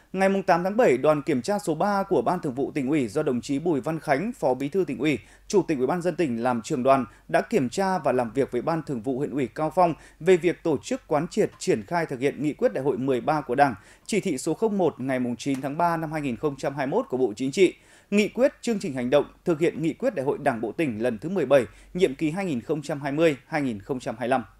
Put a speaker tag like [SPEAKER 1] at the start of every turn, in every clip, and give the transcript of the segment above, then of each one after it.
[SPEAKER 1] Ngày 8 tháng 7, đoàn kiểm tra số 3 của Ban Thường vụ Tỉnh ủy do đồng chí Bùi Văn Khánh, Phó Bí thư Tỉnh ủy, Chủ tịch Ủy ban nhân dân tỉnh làm trưởng đoàn đã kiểm tra và làm việc với Ban Thường vụ Huyện ủy Cao Phong về việc tổ chức quán triệt triển khai thực hiện nghị quyết Đại hội 13 của Đảng, chỉ thị số 01 ngày 9 tháng 3 năm 2021 của Bộ Chính trị, nghị quyết chương trình hành động thực hiện nghị quyết Đại hội Đảng bộ tỉnh lần thứ 17, nhiệm kỳ 2020-2025.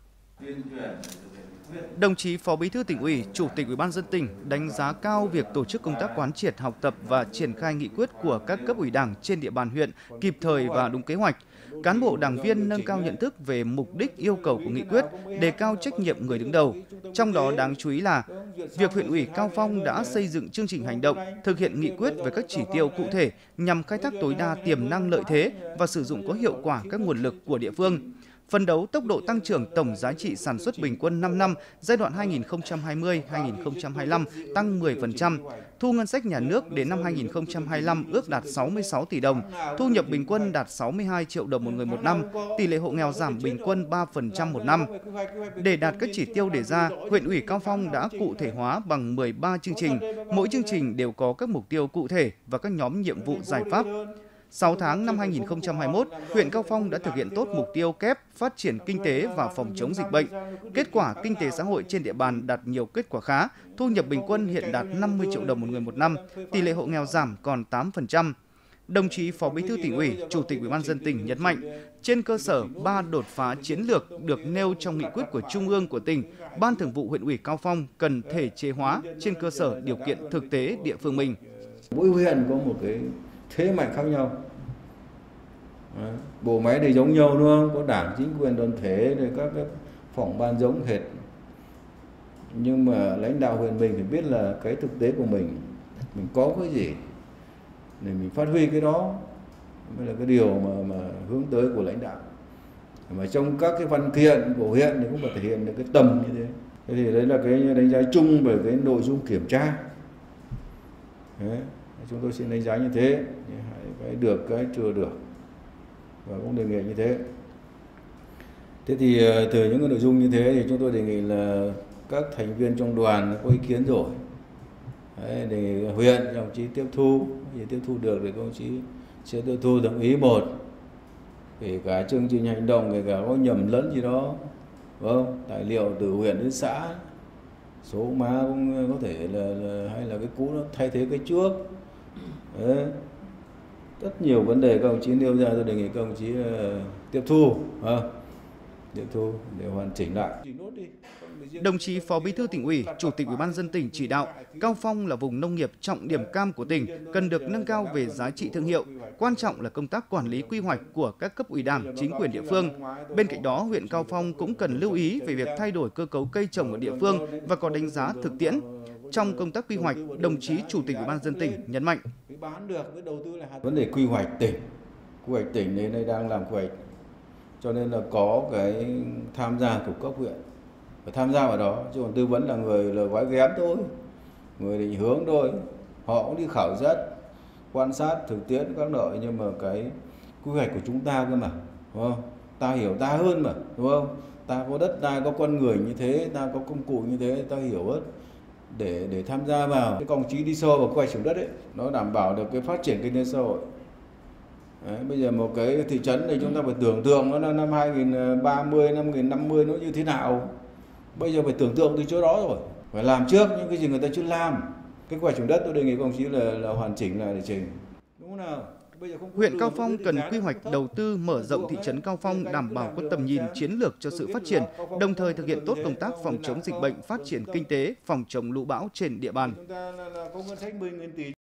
[SPEAKER 1] Đồng chí Phó Bí thư Tỉnh ủy, Chủ tịch Ủy ban nhân dân tỉnh đánh giá cao việc tổ chức công tác quán triệt, học tập và triển khai nghị quyết của các cấp ủy Đảng trên địa bàn huyện kịp thời và đúng kế hoạch. Cán bộ đảng viên nâng cao nhận thức về mục đích, yêu cầu của nghị quyết, đề cao trách nhiệm người đứng đầu. Trong đó đáng chú ý là việc huyện ủy Cao Phong đã xây dựng chương trình hành động thực hiện nghị quyết với các chỉ tiêu cụ thể nhằm khai thác tối đa tiềm năng lợi thế và sử dụng có hiệu quả các nguồn lực của địa phương. Phấn đấu tốc độ tăng trưởng tổng giá trị sản xuất bình quân 5 năm giai đoạn 2020-2025 tăng 10%, thu ngân sách nhà nước đến năm 2025 ước đạt 66 tỷ đồng, thu nhập bình quân đạt 62 triệu đồng một người một năm, tỷ lệ hộ nghèo giảm bình quân 3% một năm. Để đạt các chỉ tiêu đề ra, huyện ủy Cao Phong đã cụ thể hóa bằng 13 chương trình, mỗi chương trình đều có các mục tiêu cụ thể và các nhóm nhiệm vụ giải pháp. 6 tháng năm 2021, huyện Cao Phong đã thực hiện tốt mục tiêu kép phát triển kinh tế và phòng chống dịch bệnh. Kết quả kinh tế xã hội trên địa bàn đạt nhiều kết quả khá, thu nhập bình quân hiện đạt 50 triệu đồng một người một năm, tỷ lệ hộ nghèo giảm còn 8%. Đồng chí Phó Bí thư Tỉnh ủy, Chủ tịch Ủy ban nhân dân tỉnh nhấn mạnh, trên cơ sở 3 đột phá chiến lược được nêu trong nghị quyết của Trung ương của tỉnh, Ban Thường vụ huyện ủy Cao Phong cần thể chế hóa trên cơ sở điều kiện thực tế địa phương mình.
[SPEAKER 2] Mỗi huyện có một cái thế mạnh khác nhau. Bộ máy thì giống nhau đúng không? Có đảng, chính quyền, đoàn thể, rồi các cái phòng ban giống hệt. Nhưng mà lãnh đạo huyện mình phải biết là cái thực tế của mình có cái gì để mình phát huy cái đó mới là cái điều mà hướng tới của lãnh đạo. Mà trong các cái văn kiện của huyện thì cũng phải thể hiện được cái tầm như thế. Thế thì đấy là cái đánh giá chung về cái nội dung kiểm tra. Đấy, chúng tôi xin đánh giá như thế, cái được, cái chưa được, và cũng đề nghị như thế. Thế thì từ những cái nội dung như thế thì chúng tôi đề nghị là các thành viên trong đoàn có ý kiến rồi. Đấy, đề nghị huyện đồng chí tiếp thu, thì tiếp thu được thì đồng chí sẽ tiếp thu đồng ý một, kể cả chương trình hành động, kể cả có nhầm lẫn gì đó, vâng, tài liệu từ huyện đến xã, số má cũng có thể là hay là cái cũ nó thay thế cái trước. Đấy. Rất nhiều vấn đề các đồng chí nêu ra, tôi đề nghị các đồng chí tiếp thu để hoàn chỉnh lại.
[SPEAKER 1] Đồng chí Phó Bí thư Tỉnh ủy, Chủ tịch Ủy ban nhân dân tỉnh chỉ đạo, Cao Phong là vùng nông nghiệp trọng điểm cam của tỉnh, cần được nâng cao về giá trị thương hiệu. Quan trọng là công tác quản lý quy hoạch của các cấp ủy Đảng, chính quyền địa phương. Bên cạnh đó, huyện Cao Phong cũng cần lưu ý về việc thay đổi cơ cấu cây trồng ở địa phương và có đánh giá thực tiễn. Trong công tác quy hoạch, đồng chí Chủ tịch Ủy ban nhân dân tỉnh nhấn mạnh:
[SPEAKER 2] vấn đề quy hoạch tỉnh đến đây đang làm quy hoạch, cho nên là có cái tham gia của cấp huyện, phải tham gia vào đó, chứ còn tư vấn là người là gói ghém thôi, người định hướng thôi, họ cũng đi khảo sát, quan sát thực tiễn các nội, nhưng mà cái quy hoạch của chúng ta cơ mà, đúng không? Ta hiểu ta hơn mà, đúng không? Ta có đất đai, có con người như thế, ta có công cụ như thế, ta hiểu hết để tham gia vào. Cái công chí đi sâu vào quy hoạch sử dụng đất ấy, nó đảm bảo được cái phát triển kinh tế xã hội. Đấy, bây giờ một cái thị trấn này chúng ta phải tưởng tượng nó là năm 2030, năm 2050 nó như thế nào. Bây giờ phải tưởng tượng từ chỗ đó rồi, phải làm trước những cái gì người ta chưa làm. Cái quy hoạch sử dụng đất tôi đề nghị các đồng chí là hoàn chỉnh lại để trình. Đúng không nào?
[SPEAKER 1] Huyện Cao Phong cần quy hoạch đầu tư mở rộng thị trấn Cao Phong đảm bảo có tầm nhìn chiến lược cho sự phát triển, đồng thời thực hiện tốt công tác phòng chống dịch bệnh, phát triển kinh tế, phòng chống lũ bão trên địa bàn.